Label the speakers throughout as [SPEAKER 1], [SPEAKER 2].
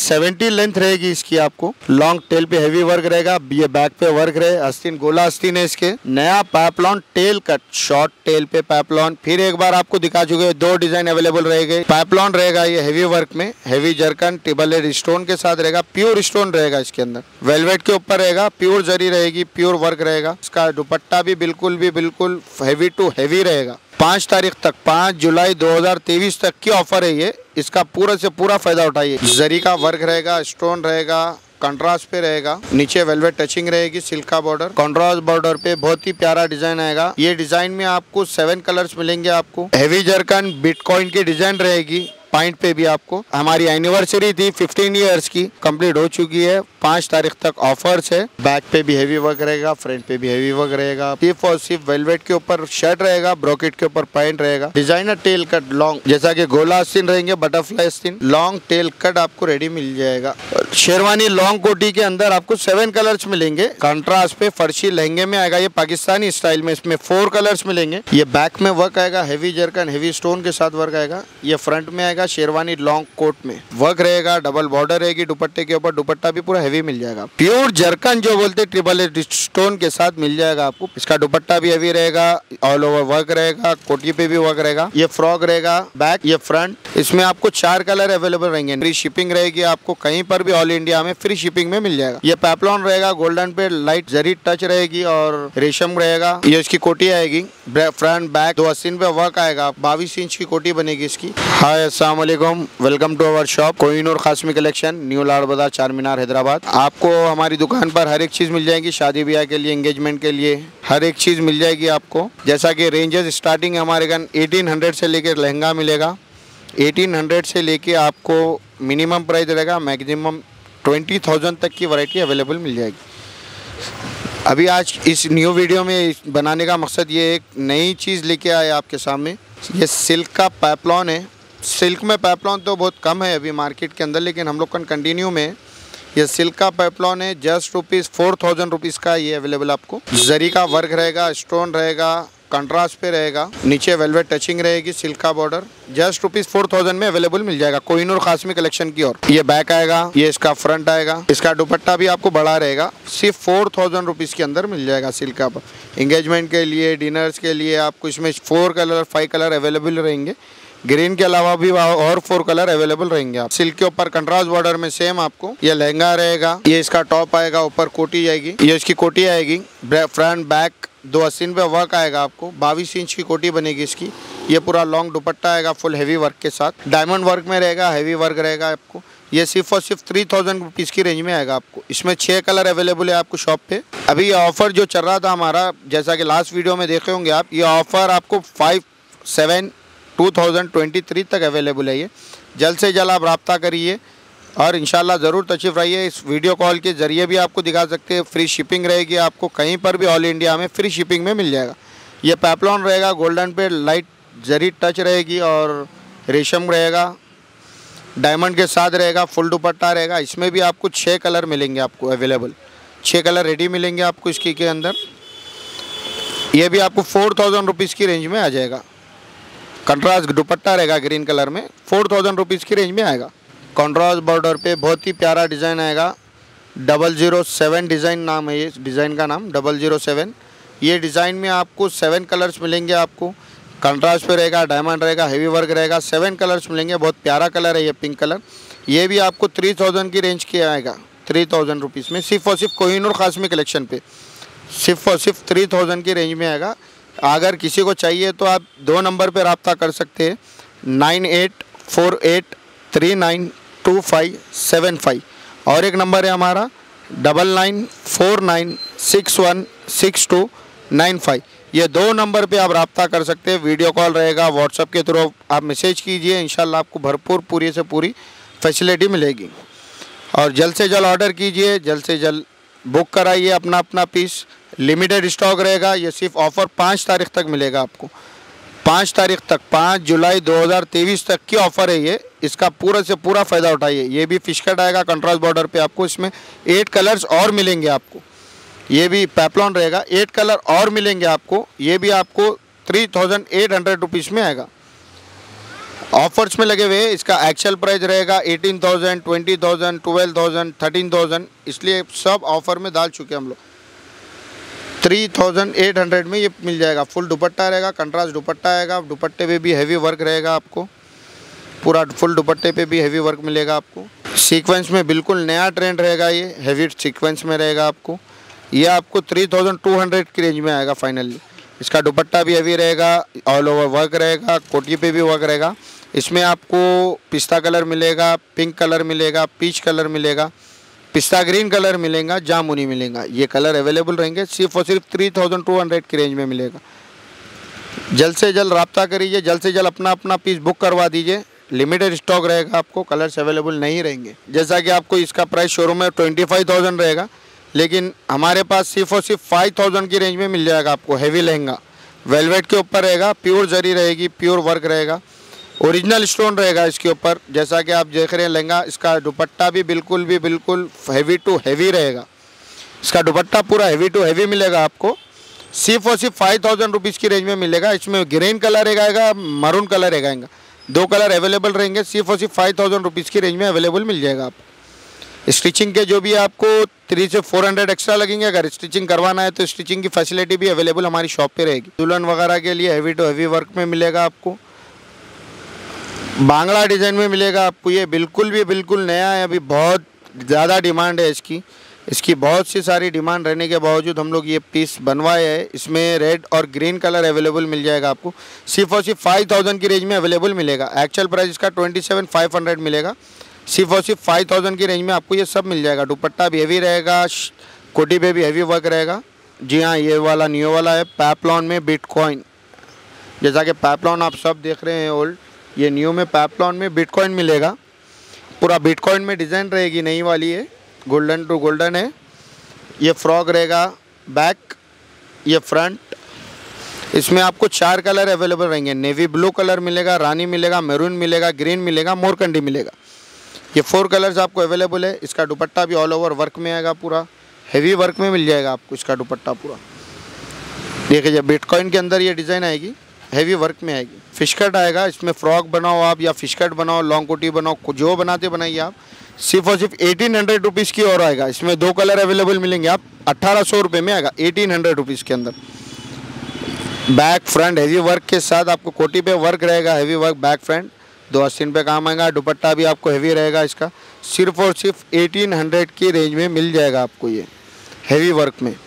[SPEAKER 1] 70 length रहेगी इसकी। आपको लॉन्ग टेल पे हैवी वर्क रहेगा, ये बैक पे वर्क रहे, आस्तीन गोला आस्तीन है इसके। नया peplum tail cut, short tail पे पैपलॉन। फिर एक बार आपको दिखा चुके, 2 डिजाइन अवेलेबल रहेगा। पैपलॉन रहेगा ये हैवी वर्क में, heavy zircon table head stone के साथ रहेगा, प्योर स्टोन रहेगा इसके अंदर, वेलवेट के ऊपर रहेगा, प्योर जरी रहेगी, प्योर वर्क रहेगा। इसका दुपट्टा भी बिल्कुल हैवी टू हैवी रहेगा। 5 तारीख तक, 5 जुलाई 2023 तक की ऑफर है ये। इसका पूरा से पूरा फायदा उठाइए। जरी का वर्क रहेगा, स्टोन रहेगा, कंट्रास्ट पे रहेगा, नीचे वेलवेट टचिंग रहेगी, सिल्क का बॉर्डर, कंट्रास्ट बॉर्डर पे बहुत ही प्यारा डिजाइन आएगा। ये डिजाइन में आपको 7 कलर्स मिलेंगे। आपको हैवी जरकन बिटकॉइन की डिजाइन रहेगी। पॉइंट पे भी आपको हमारी एनिवर्सरी थी 15 इयर्स की, कंप्लीट हो चुकी है। 5 तारीख तक ऑफर्स है। बैक पे भी हैवी वर्क रहेगा, फ्रंट पे भी हैवी वर्क रहेगा। सिर्फ और सिर्फ वेलवेट के ऊपर शर्ट रहेगा, ब्रोकेट के ऊपर पैंट रहेगा। डिजाइनर टेल कट लॉन्ग, जैसा कि गोला आस्तीन रहेंगे, बटरफ्लाई आस्तीन, लॉन्ग टेल कट आपको रेडी मिल जाएगा। शेरवानी लॉन्ग कोटी के अंदर आपको 7 कलर्स मिलेंगे। कंट्रास्ट पे फर्शी लहंगे में आएगा, ये पाकिस्तानी स्टाइल में, इसमें 4 कलर्स मिलेंगे। ये बैक में वर्क आएगा, हैवी जरकन हैवी स्टोन के साथ वर्क आएगा। ये फ्रंट में आएगा, शेरवानी लॉन्ग कोट में वर्क रहेगा, डबल बॉर्डर रहेगी दुपट्टे के ऊपर, दुपट्टा भी पूरा हैवी मिल जाएगा। प्योर जरकन जो बोलते ट्रिपल स्टोन के साथ मिल जाएगा आपको। इसका दुपट्टा भी हैवी रहेगा, ऑल ओवर वर्क रहेगा, कोटी पे भी वर्क रहेगा। ये फ्रॉक रहेगा, बैक, ये फ्रंट। इसमें आपको 4 कलर अवेलेबल रहेंगे। फ्री शिपिंग रहेगी, आपको कहीं पर भी ऑल इंडिया में फ्री शिपिंग में मिल जाएगा। ये पैपलॉन रहेगा, गोल्डन पे लाइट जरी टच रहेगी और रेशम रहेगा। ये इसकी कोटी आएगी, फ्रंट बैक 2 आस्तीन पे वर्क आएगा। 22 इंच की कोटी बनेगी इसकी। हाय, अस्सलाम वालेकुम, welcome to our shop Kohinoor Khasmi collection, new Lal Bazaar, चार मीनार, हैदराबाद। आपको हमारी दुकान पर हर एक चीज़ मिल जाएगी, शादी ब्याह के लिए, एंगेजमेंट के लिए हर एक चीज़ मिल जाएगी आपको। जैसा कि रेंजेस स्टार्टिंग हमारे गन 1800 से लेकर लहंगा मिलेगा। 1800 से लेके आपको मिनिमम प्राइस रहेगा, मैक्सिमम 20,000 तक की वैरायटी अवेलेबल मिल जाएगी। अभी आज इस न्यू वीडियो में बनाने का मकसद ये एक नई चीज़ लेके आए आपके सामने। ये सिल्क का पैपलॉन है। सिल्क में पैपलॉन तो बहुत कम है अभी मार्केट के अंदर, लेकिन हम लोग का कंटिन्यू में ये सिल्क का पैपलॉन है। जस्ट ₹4,000 का ये अवेलेबल आपको। जरी का वर्क रहेगा, स्टोन रहेगा, कंट्रास्ट पे रहेगा, नीचे वेलवेट टचिंग रहेगी, सिल्क का बॉर्डर। जस्ट ₹4,000 में अवेलेबल मिल जाएगा कोहिनूर खासमी कलेक्शन की ओर। ये बैक आएगा, ये इसका फ्रंट आएगा, इसका दुपट्टा भी आपको बड़ा रहेगा। सिर्फ ₹4,000 के अंदर मिल जाएगा सिल्क का। एंगेजमेंट के लिए, डिनर्स के लिए आपको इसमें 4 कलर 5 कलर अवेलेबल रहेंगे। ग्रीन के अलावा भी और 4 कलर अवेलेबल रहेंगे। आप सिल्क के ऊपर कंट्रास्ट बॉर्डर में सेम आपको ये लहंगा रहेगा। ये इसका टॉप आएगा, ऊपर कोटी आएगी, ये इसकी कोटी आएगी, फ्रंट बैक 2 आस्तीन पे वर्क आएगा आपको। 22 इंच की कोटी बनेगी इसकी। ये पूरा लॉन्ग दुपट्टा आएगा फुल हैवी वर्क के साथ, डायमंड वर्क में रहेगा, हैवी वर्क रहेगा आपको। ये सिर्फ और सिर्फ ₹3,000 की रेंज में आएगा आपको। इसमें 6 कलर अवेलेबल है आपको शॉप पे। अभी ये ऑफर जो चल रहा था हमारा, जैसा कि लास्ट वीडियो में देखे होंगे आप, ये ऑफर आपको 5/7/2023 तक अवेलेबल है। ये जल्द से जल्द आप रब्ता करिए और इंशाल्लाह ज़रूर तशरीफ़ रहिए। इस वीडियो कॉल के ज़रिए भी आपको दिखा सकते हैं। फ्री शिपिंग रहेगी आपको, कहीं पर भी ऑल इंडिया में फ्री शिपिंग में मिल जाएगा। ये पैपलॉन रहेगा, गोल्डन पे लाइट जरी टच रहेगी और रेशम रहेगा, डायमंड के साथ रहेगा, फुल दुपट्टा रहेगा। इसमें भी आपको 6 कलर मिलेंगे आपको अवेलेबल, 6 कलर रेडी मिलेंगे आपको इसकी के अंदर। ये भी आपको ₹4,000 की रेंज में आ जाएगा। कंट्रास्ट दुपट्टा रहेगा ग्रीन कलर में, ₹4,000 की रेंज में आएगा। कंट्रास्ट बॉर्डर पे बहुत ही प्यारा डिज़ाइन आएगा। 007 डिज़ाइन नाम है ये डिज़ाइन का नाम, 007। ये डिज़ाइन में आपको 7 कलर्स मिलेंगे आपको। कंट्रास्ट पे रहेगा, डायमंड रहेगा, हैवी वर्क रहेगा, 7 कलर्स मिलेंगे। बहुत प्यारा कलर है ये पिंक कलर। ये भी आपको 3,000 की रेंज के आएगा, ₹3,000 में, सिर्फ और सिर्फ कोहिनूर खासमी कलेक्शन पे सिर्फ और सिर्फ 3,000 की रेंज में आएगा। अगर किसी को चाहिए तो आप 2 नंबर पे रब्ता कर सकते हैं, 9848392575 और एक नंबर है हमारा 9949616295। ये 2 नंबर पे आप रब्ता कर सकते हैं। वीडियो कॉल रहेगा, व्हाट्सएप के थ्रू आप मैसेज कीजिए, इंशाल्लाह आपको भरपूर पूरी से पूरी फैसिलिटी मिलेगी। और जल्द से जल्द ऑर्डर कीजिए, जल्द से जल्द बुक कराइए अपना अपना पीस। लिमिटेड स्टॉक रहेगा। ये सिर्फ ऑफ़र 5 तारीख तक मिलेगा आपको, 5 तारीख तक, 5 जुलाई 2023 तक की ऑफ़र है ये। इसका पूरा से पूरा फ़ायदा उठाइए। ये भी फिश कट आएगा कंट्रास्ट बॉर्डर पे आपको। इसमें 8 कलर्स और मिलेंगे आपको। ये भी पैपलॉन रहेगा, 8 कलर और मिलेंगे आपको। ये भी आपको ₹3,800 में आएगा। ऑफर्स में लगे हुए हैं। इसका एक्चुअल प्राइस रहेगा 18,000, 20,000, 12,000, 13,000, इसलिए सब ऑफर में डाल चुके हैं हम लोग। 3,800 में ये मिल जाएगा। फुल दुपट्टा रहेगा, कंट्रास्ट दुपट्टा आएगा, दुपट्टे पे भी हैवी वर्क रहेगा आपको, पूरा फुल दुपट्टे पे भी हैवी वर्क मिलेगा आपको। सीक्वेंस में बिल्कुल नया ट्रेंड रहेगा, ये हैवी सीक्वेंस में रहेगा आपको। ये आपको 3,200 की रेंज में आएगा फाइनली। इसका दुपट्टा भी हैवी रहेगा, ऑल ओवर वर्क रहेगा, कोटी पे भी वर्क रहेगा। इसमें आपको पिस्ता कलर मिलेगा, पिंक कलर मिलेगा, पीच कलर मिलेगा, पिस्ता ग्रीन कलर मिलेगा, जामुनी मिलेगा। ये कलर अवेलेबल रहेंगे। सिर्फ और सिर्फ 3,200 की रेंज में मिलेगा। जल्द से जल्द रब्ता करिए, जल्द से जल्द अपना पीस बुक करवा दीजिए। लिमिटेड स्टॉक रहेगा, आपको कलर्स अवेलेबल नहीं रहेंगे। जैसा कि आपको इसका प्राइस शोरूम में 25,000 रहेगा, लेकिन हमारे पास सिर्फ और सिर्फ 5,000 की रेंज में मिल जाएगा आपको। हैवी लहंगा वेलवेट के ऊपर रहेगा, प्योर जरी रहेगी, प्योर वर्क रहेगा, ओरिजिनल स्टोन रहेगा इसके ऊपर। जैसा कि आप देख रहे हैं लहंगा, इसका दुपट्टा भी बिल्कुल हैवी टू हैवी रहेगा। इसका दुपट्टा पूरा हैवी टू हैवी मिलेगा आपको। सिर्फ और सिर्फ 5,000 रुपीज़ की रेंज में मिलेगा। इसमें ग्रीन कलर रहेगा, मरून कलर रहेगा, दो कलर अवेलेबल रहेंगे। सिर्फ और सिर्फ 5,000 रुपीज़ की रेंज में अवेलेबल मिल जाएगा आपको। स्टिचिंग के जो भी आपको 300 से 400 एक्स्ट्रा लगेंगे। अगर स्टिचिंग करवाना है तो स्टिचिंग की फैसिलिटी भी अवेलेबल हमारी शॉप पे रहेगी। दुल्हन वगैरह के लिए हैवी टू हैवी वर्क में मिलेगा आपको। बांगड़ा डिज़ाइन में मिलेगा आपको। ये बिल्कुल नया है, अभी बहुत ज़्यादा डिमांड है इसकी बहुत सी सारी डिमांड रहने के बावजूद हम लोग ये पीस बनवाए हैं। इसमें रेड और ग्रीन कलर अवेलेबल मिल जाएगा आपको। सिर्फ और सिर्फ 5,000 की रेंज में अवेलेबल मिलेगा। एक्चुअल प्राइस इसका 27,500 मिलेगा। सिर्फ और सिर्फ 5,000 की रेंज में आपको ये सब मिल जाएगा। दुपट्टा भी हैवी रहेगा, कोटी पे भी हैवी वर्क रहेगा। जी हाँ, ये वाला न्यू वाला है पैपलॉन में बिटकॉइन। जैसा कि पैपलॉन आप सब देख रहे हैं ओल्ड, ये न्यू में पैपलॉन में बिटकॉइन मिलेगा। पूरा बिटकॉइन में डिज़ाइन रहेगी, नई वाली है, गोल्डन टू गोल्डन है। ये फ्रॉक रहेगा, बैक, ये फ्रंट। इसमें आपको 4 कलर अवेलेबल रहेंगे। नेवी ब्लू कलर मिलेगा, रानी मिलेगा, मैरून मिलेगा, ग्रीन मिलेगा, मोरकंडी मिलेगा। ये 4 कलर्स आपको अवेलेबल है। इसका दुपट्टा भी ऑल ओवर वर्क में आएगा, पूरा हैवी वर्क में मिल जाएगा आपको इसका दुपट्टा पूरा। देखिए बिटकॉइन के अंदर ये डिज़ाइन आएगी, हैवी वर्क में आएगी। फिश कट आएगा, इसमें फ्रॉक बनाओ आप या फिश कट बनाओ, लॉन्ग कोटी बनाओ, जो बनाते बनाइए आप। सिर्फ और सिर्फ 1,800 रुपीज़ की और आएगा। इसमें 2 कलर अवेलेबल मिलेंगे। आप 1,800 रुपये में आएगा, 1,800 रुपीज़ के अंदर। बैक फ्रंट हैवी वर्क के साथ आपको कोटी पे वर्क रहेगा, हैवी वर्क बैक फ्रंट, 2 आस्तीन पे काम आएगा। दुपट्टा भी आपको हैवी रहेगा इसका। सिर्फ और सिर्फ 1,800 की रेंज में मिल जाएगा आपको ये हैवी वर्क में।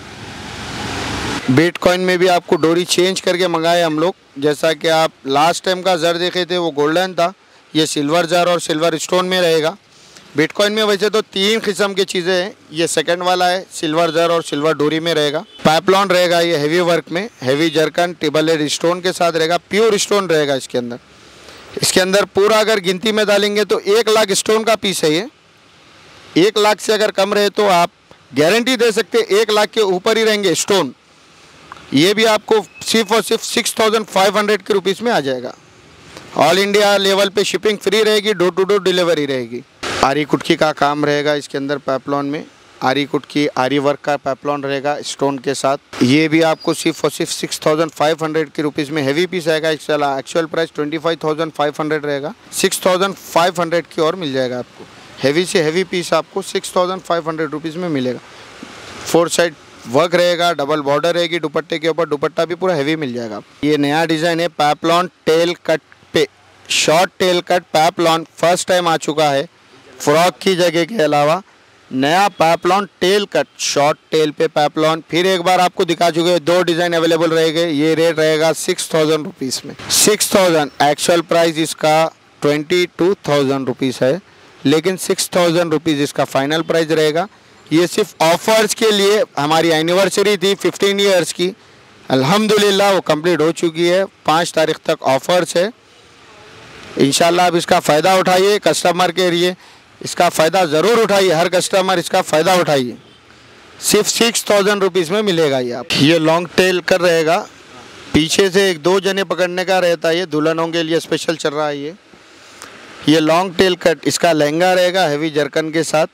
[SPEAKER 1] बिटकॉइन में भी आपको डोरी चेंज करके मंगाए हम लोग। जैसा कि आप लास्ट टाइम का ज़र देखे थे वो गोल्डन था, ये सिल्वर ज़र और सिल्वर स्टोन में रहेगा। बिटकॉइन में वैसे तो 3 किस्म की चीज़ें हैं। ये सेकंड वाला है, सिल्वर ज़र और सिल्वर डोरी में रहेगा। पैपलॉन रहेगा ये हैवी वर्क में, हैवी जरकन टिबल हेड स्टोन के साथ रहेगा, प्योर स्टोन रहेगा इसके अंदर। इसके अंदर पूरा अगर गिनती में डालेंगे तो 1 लाख स्टोन का पीस है ये। 1 लाख से अगर कम रहे तो आप गारंटी दे सकते 1 लाख के ऊपर ही रहेंगे स्टोन। ये भी आपको सिर्फ और सिर्फ 6,500 के रुपीज़ में आ जाएगा। ऑल इंडिया लेवल पे शिपिंग फ्री रहेगी, डोर टू डोर डिलीवरी रहेगी। आरी कुटकी का काम रहेगा इसके अंदर। पैपलॉन में आरी कुटकी, आरी वर्क का पैपलॉन रहेगा स्टोन के साथ। ये भी आपको सिर्फ और सिर्फ 6,500 के रुपीज़ में हैवी पीस आएगा। एक्चुअल प्राइस 25,500 रहेगा, 6,500 की और मिल जाएगा आपको। हैवी से हैवी पीस आपको 6,500 रुपीज़ में मिलेगा। 4 साइड वर्क रहेगा, डबल बॉर्डर रहेगी दुपट्टे के ऊपर, दुपट्टा भी पूरा हैवी मिल जाएगा। ये नया डिज़ाइन है पैपलॉन टेल कट पे, short tail cut peplum first time आ चुका है। फ्रॉक की जगह के अलावा नया peplum tail cut, short tail पे पैपलॉन फिर एक बार आपको दिखा चुके हैं। 2 डिज़ाइन अवेलेबल रहेंगे। ये रेट रहेगा 6,000 रुपीज़ में। 6,000 एक्चुअल प्राइस इसका 22,000 रुपीज़ है, लेकिन 6,000 रुपीज़ इसका फाइनल प्राइस रहेगा। ये सिर्फ ऑफर्स के लिए, हमारी एनिवर्सरी थी 15 ईयर्स की, अल्हम्दुलिल्लाह वो कंप्लीट हो चुकी है। 5 तारीख तक ऑफर्स है। इंशाल्लाह आप इसका फ़ायदा उठाइए। कस्टमर के लिए इसका फ़ायदा ज़रूर उठाइए, हर कस्टमर इसका फ़ायदा उठाइए। सिर्फ 6,000 रुपीज़ में मिलेगा ये आप। ये लॉन्ग टेल कर रहेगा, पीछे से 1-2 जने पकड़ने का रहता है। ये दुल्हनों के लिए स्पेशल चल रहा है ये लॉन्ग टेल कट। इसका लहंगा रहेगा हैवी जरकन के साथ।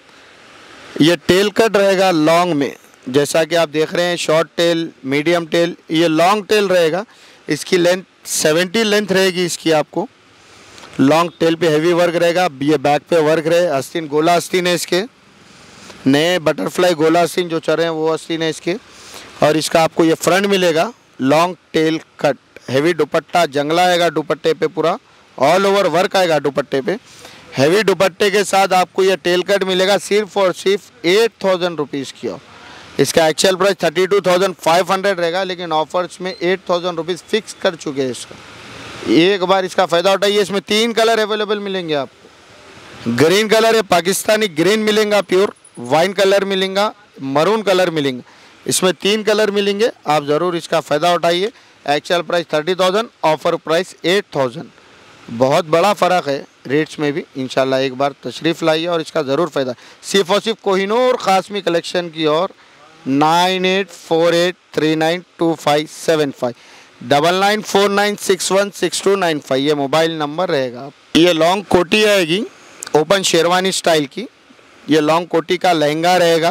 [SPEAKER 1] ये टेल कट रहेगा लॉन्ग में, जैसा कि आप देख रहे हैं शॉर्ट टेल, मीडियम टेल, ये लॉन्ग टेल रहेगा। इसकी लेंथ 70 लेंथ रहेगी इसकी आपको। लॉन्ग टेल पे हैवी वर्क रहेगा, ये बैक पे वर्क रहे। आस्तीन गोला आस्तीन है इसके, नए बटरफ्लाई गोला आस्तीन जो चल रहे हैं वो आस्तीन है इसके। और इसका आपको ये फ्रंट मिलेगा long tail cut, heavy dupatta जंगला आएगा दुपट्टे पे, पूरा ऑल ओवर वर्क आएगा दुपट्टे पे। हैवी दुपट्टे के साथ आपको ये टेल कट मिलेगा सिर्फ और सिर्फ 8000 रुपीज़ की। इसका एक्चुअल प्राइस 32,500 रहेगा, लेकिन ऑफर्स में 8000 रुपीज़ फिक्स कर चुके हैं इसका। एक बार इसका फ़ायदा उठाइए। इसमें 3 कलर अवेलेबल मिलेंगे आपको। ग्रीन कलर है, पाकिस्तानी ग्रीन मिलेगा प्योर, वाइन कलर मिलेगा, मरून कलर मिलेंगे। इसमें 3 कलर मिलेंगे, आप ज़रूर इसका फ़ायदा उठाइए। Actual price 30,000, offer price 8000। बहुत बड़ा फ़र्क है रेट्स में भी। इंशाल्लाह एक बार तशरीफ़ लाइए और इसका ज़रूर फ़ायदा। सिर्फ और सिर्फ कोहिनूर क़ासमी कलेक्शन की और 9848392575 9949616295 ये मोबाइल नंबर रहेगा। ये लॉन्ग कोटी आएगी ओपन शेरवानी स्टाइल की। ये लॉन्ग कोटी का लहंगा रहेगा,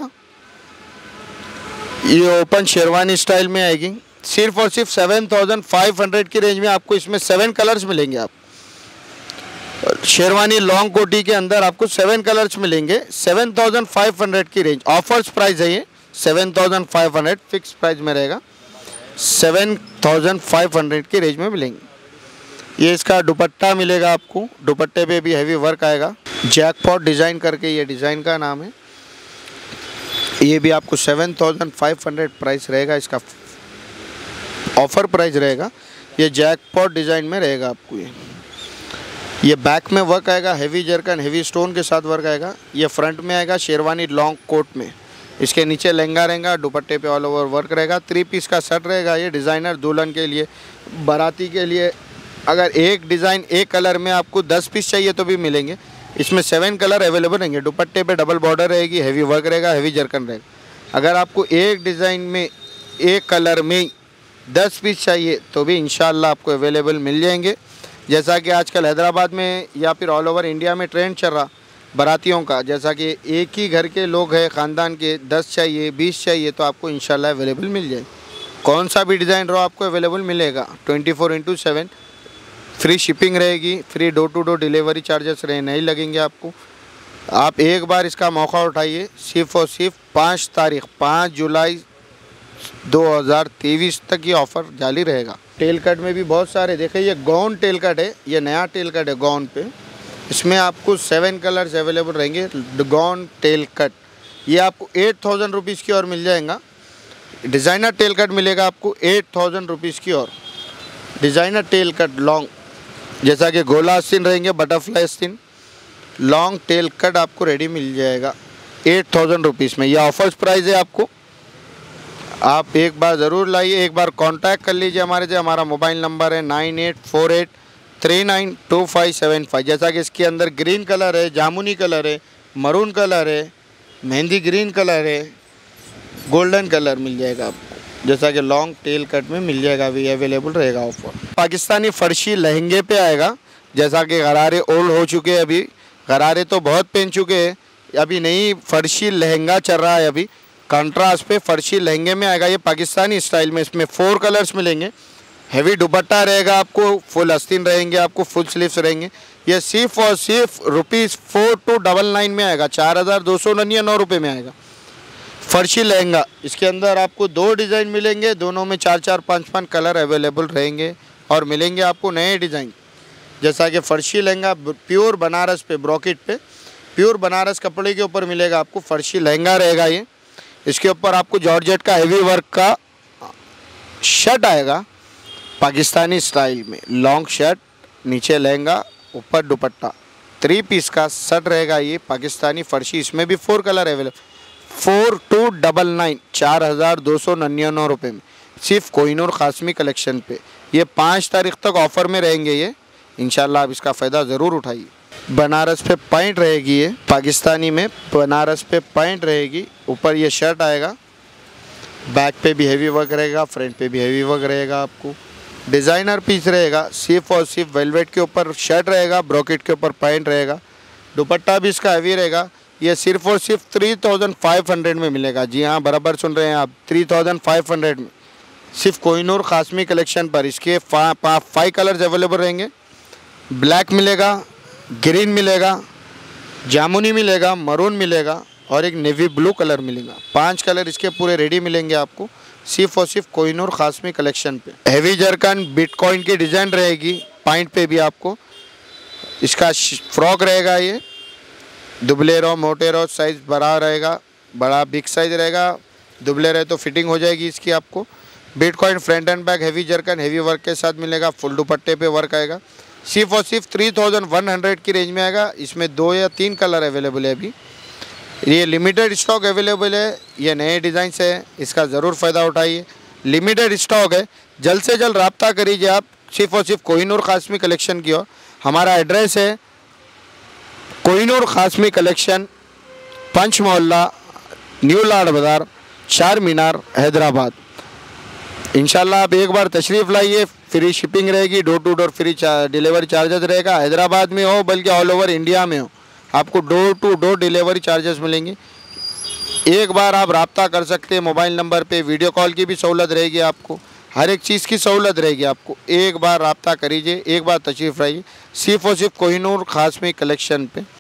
[SPEAKER 1] ये ओपन शेरवानी स्टाइल में आएगी। सिर्फ और सिर्फ 7500 की रेंज में आपको इसमें 7 कलर्स मिलेंगे। आप शेरवानी लॉन्ग कोटी के अंदर आपको 7 कलर्स मिलेंगे। 7500 की रेंज, ऑफर्स प्राइस है ये 7500, फिक्स प्राइस में रहेगा। 7500 की रेंज में मिलेंगे। ये इसका दुपट्टा मिलेगा आपको, दुपट्टे पे भी हैवी वर्क आएगा। जैकपॉट डिज़ाइन करके ये डिज़ाइन का नाम है। ये भी आपको 7500 प्राइस रहेगा, इसका ऑफ़र प्राइस रहेगा। ये जैकपॉट डिज़ाइन में रहेगा आपको। ये बैक में वर्क आएगा, हैवी जरकन हैवी स्टोन के साथ वर्क आएगा। ये फ्रंट में आएगा शेरवानी लॉन्ग कोट में। इसके नीचे लहंगा रहेगा, दुपट्टे पे ऑल ओवर वर्क रहेगा। 3 पीस का सेट रहेगा। ये डिज़ाइनर दुल्हन के लिए, बाराती के लिए। अगर एक डिज़ाइन एक कलर में आपको 10 पीस चाहिए तो भी मिलेंगे। इसमें 7 कलर अवेलेबल रहेंगे। दुपट्टे पे डबल बॉर्डर रहेगी, हैवी वर्क रहेगा, हैवी जरकन रहेगा। अगर आपको एक डिज़ाइन में एक कलर में 10 पीस चाहिए तो भी इंशाल्लाह आपको अवेलेबल मिल जाएंगे। जैसा कि आजकल हैदराबाद में या फिर ऑल ओवर इंडिया में ट्रेंड चल रहा बारातियों का, जैसा कि एक ही घर के लोग हैं ख़ानदान के, 10 चाहिए 20 चाहिए तो आपको इंशाल्लाह अवेलेबल मिल जाए। कौन सा भी डिज़ाइन रहो आपको अवेलेबल मिलेगा। 24/7 फ्री शिपिंग रहेगी, free door to door delivery charges नहीं लगेंगे आपको। आप एक बार इसका मौका उठाइए। सिर्फ और सिर्फ 5 तारीख 5 जुलाई 2023 तक ये ऑफ़र जारी रहेगा। टेल कट में भी बहुत सारे, देखिए ये गाउन टेल कट है, ये नया टेल कट है गाउन पे। इसमें आपको 7 कलर्स अवेलेबल रहेंगे। गाउन टेल कट ये आपको 8000 रुपीज़ की और मिल जाएगा। डिज़ाइनर टेल कट मिलेगा आपको 8000 रुपीज़ की और। डिज़ाइनर टेल कट लॉन्ग, जैसा कि गोला आस्तीन रहेंगे, बटरफ्लाई आस्तीन, लॉन्ग टेल कट आपको रेडी मिल जाएगा 8000 रुपीज़ में। यह ऑफर्स प्राइस है आपको। आप एक बार ज़रूर लाइए, एक बार कांटेक्ट कर लीजिए हमारे से। हमारा मोबाइल नंबर है 9848392575। जैसा कि इसके अंदर ग्रीन कलर है, जामुनी कलर है, मरून कलर है, मेहंदी ग्रीन कलर है, गोल्डन कलर मिल जाएगा आपको। जैसा कि लॉन्ग टेल कट में मिल जाएगा, अभी अवेलेबल रहेगा ऑफर। पाकिस्तानी फर्शी लहंगे पे आएगा। जैसा कि गरारे ओल्ड हो चुके हैं, अभी गरारे तो बहुत पहन चुके हैं, अभी नई फर्शी लहंगा चल रहा है। अभी कंट्रास्ट पे फर्शी लहंगे में आएगा ये पाकिस्तानी स्टाइल में। इसमें 4 कलर्स मिलेंगे। हैवी दुपट्टा रहेगा आपको, फुल आस्तीन रहेंगे आपको, फुल स्लीव्स रहेंगे। ये सिर्फ और सिर्फ ₹4299 में आएगा, 4299 रुपये में आएगा फर्शी लहंगा। इसके अंदर आपको 2 डिज़ाइन मिलेंगे, दोनों में 4-4 5-5 कलर अवेलेबल रहेंगे और मिलेंगे आपको नए डिज़ाइन। जैसा कि फर्शी लहंगा प्योर बनारस पे, ब्रॉकेट पे प्योर बनारस कपड़े के ऊपर मिलेगा आपको। फर्शी लहंगा रहेगा ये। इसके ऊपर आपको जॉर्जेट का हैवी वर्क का शर्ट आएगा पाकिस्तानी स्टाइल में, लॉन्ग शर्ट, नीचे लहंगा, ऊपर दुपट्टा। 3 पीस का सेट रहेगा ये पाकिस्तानी फर्शी। इसमें भी 4 कलर अवेलेबल। 4299 4299 रुपये में, सिर्फ कोहिनूर क़ासमी कलेक्शन पे। ये 5 तारीख तक ऑफ़र में रहेंगे ये। इंशाल्लाह आप इसका फ़ायदा ज़रूर उठाइए। बनारस पे पैंट रहेगी ये, पाकिस्तानी में बनारस पे पैंट रहेगी। ऊपर ये शर्ट आएगा, बैक पे भी हैवी वर्क रहेगा, फ्रंट पे भी हैवी वर्क रहेगा आपको। डिज़ाइनर पीस रहेगा। सिर्फ और सिर्फ वेलवेट के ऊपर शर्ट रहेगा, ब्रॉकेट के ऊपर पैंट रहेगा, दुपट्टा भी इसका हैवी रहेगा। ये सिर्फ और सिर्फ 3500 में मिलेगा। जी हाँ, बराबर सुन रहे हैं आप, 3500 में सिर्फ कोहिनूर खासमी कलेक्शन पर इसके 5 कलर्स अवेलेबल रहेंगे। ब्लैक मिलेगा, ग्रीन मिलेगा, जामुनी मिलेगा, मरून मिलेगा और एक नेवी ब्लू कलर मिलेगा। 5 कलर इसके पूरे रेडी मिलेंगे आपको सिर्फ और सिर्फ कोहिनूर खासमी कलेक्शन पे। हैवी जरकन बिटकॉइन की डिज़ाइन रहेगी, पॉइंट पे भी आपको इसका फ्रॉक रहेगा। ये दुबले रहो मोटे रहो, साइज़ बड़ा रहेगा, बड़ा बिग साइज रहेगा। दुबले रहे तो फिटिंग हो जाएगी इसकी आपको। Bitcoin front and back heavy zircon heavy work के साथ मिलेगा। फुल दुपट्टे पे वर्क आएगा। सिर्फ और सिर्फ 3100 की रेंज में आएगा। इसमें 2 या 3 कलर अवेलेबल है अभी। ये लिमिटेड स्टॉक अवेलेबल है, ये नए डिज़ाइन से है, इसका ज़रूर फ़ायदा उठाइए। लिमिटेड स्टॉक है, जल्द से जल्द रब्ता करिए आप सिर्फ और सिर्फ कोहिनूर खासमी कलेक्शन की ओर। हमारा एड्रेस है कोहिनूर खासमी कलेक्शन, पंच मोहल्ला, न्यू लाड बाज़ार, चार मीनार, हैदराबाद। इंशाल्लाह आप एक बार तशरीफ़ लाइए। फ्री शिपिंग रहेगी, door to door free delivery charges रहेगा। हैदराबाद में हो बल्कि ऑल ओवर इंडिया में हो, आपको door to door delivery charges मिलेंगे। एक बार आप रब्ता कर सकते हैं मोबाइल नंबर पे। वीडियो कॉल की भी सहूलत रहेगी आपको, हर एक चीज़ की सहूलत रहेगी आपको। एक बार रब्ता करीजिए, एक बार तशरीफ़ लाइए सिर्फ और सिर्फ कोहिनूर खासमी कलेक्शन पे।